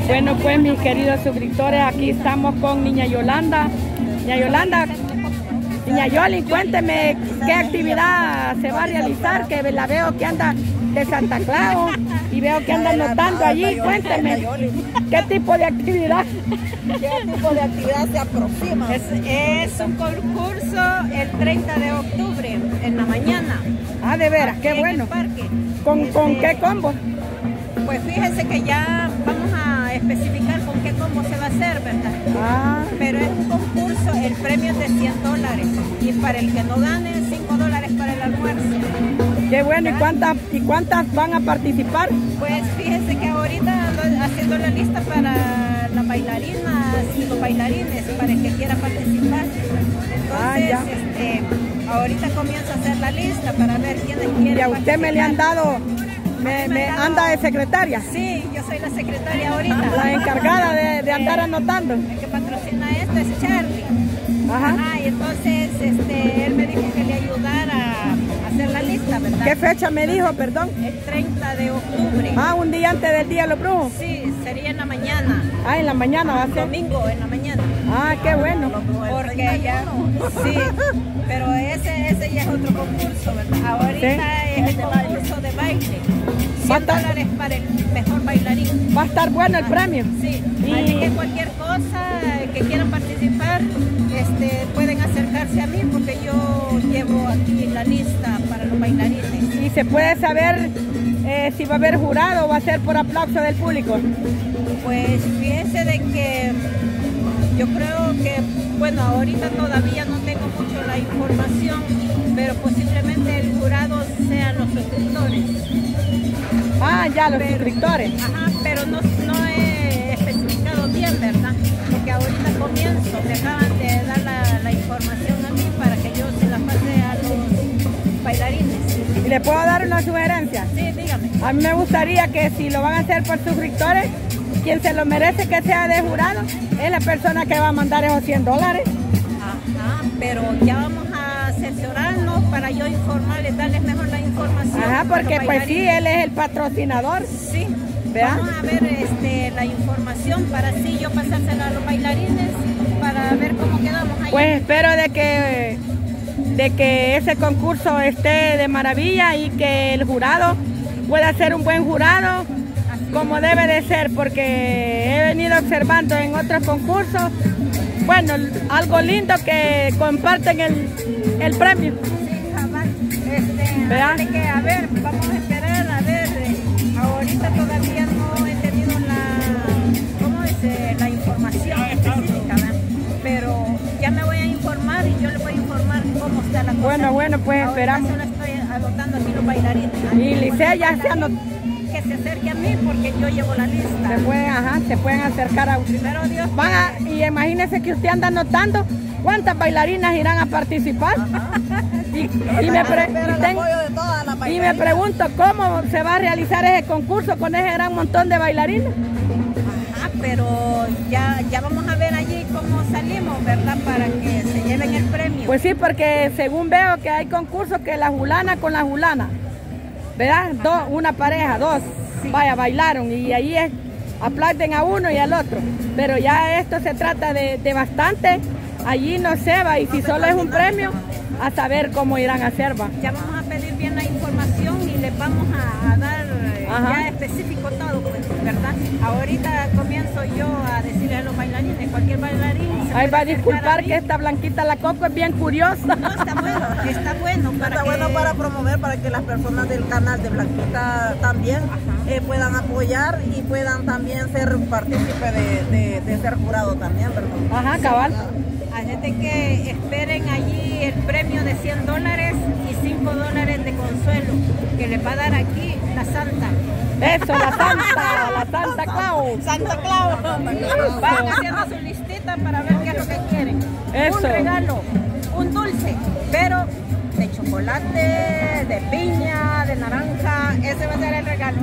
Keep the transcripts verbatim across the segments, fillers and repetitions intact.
Bueno, pues mis queridos suscriptores, aquí estamos con Niña Yolanda. Niña Yolanda, Niña Yoli, cuénteme qué actividad se va a realizar, que la veo que anda de Santa Claus y veo que anda anotando allí. Cuénteme, ¿qué tipo de actividad? ¿Qué tipo de actividad se aproxima? Es, es un concurso el treinta de octubre, en la mañana. Ah, de veras, qué en bueno. el parque. ¿Con, Este, ¿Con qué combo? Pues fíjense que ya vamos a especificar con qué combo se va a hacer, ¿verdad? Ah. Pero es un concurso, el premio es de cien dólares. Y para el que no gane, cinco dólares para el almuerzo. Qué bueno. ¿Y cuántas, ¿Y cuántas van a participar? Pues fíjense que ahorita ando haciendo la lista para las bailarinas y los bailarines, para el que quiera participar. Entonces, Ah, ya. este, ahorita comienzo a hacer la lista para ver quiénes quieren ¿Y a usted me le han participar. dado, me, me anda de secretaria? Sí, yo soy la secretaria ahorita. La encargada de, de andar anotando. El que patrocina esto es Charlie. Ajá. Ajá, y entonces este, él me dijo que le ayudara a hacer la lista, ¿verdad? ¿Qué fecha me dijo, perdón? El treinta de octubre. Ah, un día antes del Día de los Brujos. Sí, sería en la mañana. Ah, en la mañana va a ser. Domingo en la mañana. Ah, qué bueno. Porque ya, sí, pero ese, ese ya es otro concurso, ¿verdad? Ahorita Sí. es el concurso de baile. Va a cien estar- dólares para el mejor bailarín. Va a estar bueno el premio. Sí, Y- así que cualquier cosa que quieran participar, este, pueden acercarse a mí porque yo llevo aquí la lista para los bailarines. Y se puede saber eh, si va a haber jurado o va a ser por aplauso del público. Pues fíjense de que yo creo que, bueno, ahorita todavía no tengo mucho la información, pero posiblemente el jurado sean los suscriptores. Ah, ya, los Pero- suscriptores. Ajá, pero no, no he especificado bien, ¿verdad? Porque ahorita comienzo, me acaban de dar la, la información a mí para que yo se la pase a los bailarines. ¿Y le puedo dar una sugerencia? Sí, dígame. A mí me gustaría que si lo van a hacer por suscriptores, quien se lo merece que sea de jurado es la persona que va a mandar esos cien dólares. Ajá, pero ya vamos a asesorarnos para yo informarles, darles mejor la información. Ajá, a los porque pues sí, bailarines. él es el patrocinador. Sí, ¿Vea? vamos a ver este, la información para así yo pasársela a los bailarines para ver cómo quedamos ahí. Pues espero de que, de que ese concurso esté de maravilla y que el jurado pueda ser un buen jurado como debe de ser, porque he venido observando en otros concursos, bueno, algo lindo que comparten el, el premio. Sí, cabal. Este, ¿Vea? así que a ver, vamos a esperar, a ver, eh, ahorita todavía no he tenido la, ¿cómo es? Eh, la información específica, ¿verdad? Pero ya me voy a informar y yo le voy a informar cómo está la cosa. Bueno, bueno, pues Ahorita esperamos. solo estoy anotando aquí los bailarines. Y Licea ya se anotó. Que se acerque a mí porque yo llevo la lista. Se pueden, ajá, se pueden acercar a usted. Primero Dios. Van a- y imagínense que usted anda anotando cuántas bailarinas irán a participar. Y, y me, pre- Espero y el tengo- apoyo de todas las y me bailarinas. pregunto cómo se va a realizar ese concurso con ese gran montón de bailarinas. Ajá, pero ya, ya vamos a ver allí cómo salimos, ¿verdad? Para que se lleven el premio. Pues sí, porque según veo que hay concursos que la julana con la julana, ¿verdad? Dos, una pareja, dos, vaya, bailaron y ahí es, aplauden a uno y al otro. Pero ya esto se trata de, de bastante, allí no se va y si solo es un premio, a saber cómo irán a hacer, va. Ya vamos a pedir bien la información y les vamos a, a dar eh, Ajá. ya específico todo, pues, ¿verdad? Ahorita comienzo yo a decirle a los bailarines, cualquier bailarín. se Ahí puede va a acercar disculpar mí. que esta Blanquita la Coco es bien curiosa. No, está bueno, está bueno para Está que... bueno para promover, para que las personas del canal de Blanquita también eh, puedan apoyar y puedan también ser partícipes de, de, de ser jurado también, ¿verdad? Ajá, cabal. Así de que esperen allí el premio de cien dólares y cinco dólares de consuelo que les va a dar aquí la Santa. Eso, la Santa, la Santa Claus. Santa Claus. Van haciendo su listita para ver qué es lo que quieren. Eso. Un regalo, un dulce, pero de chocolate, de piña, de naranja. Ese va a ser el regalo.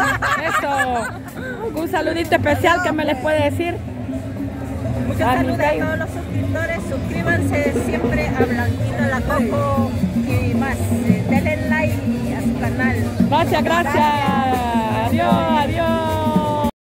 Eso. Un saludito especial que me les puede decir. Muchos Ah, saludos mi a rey. todos los suscriptores. Suscríbanse siempre a Blanquita la Coco y más. Eh, denle like a su canal. Gracias, gracias. Adiós, adiós.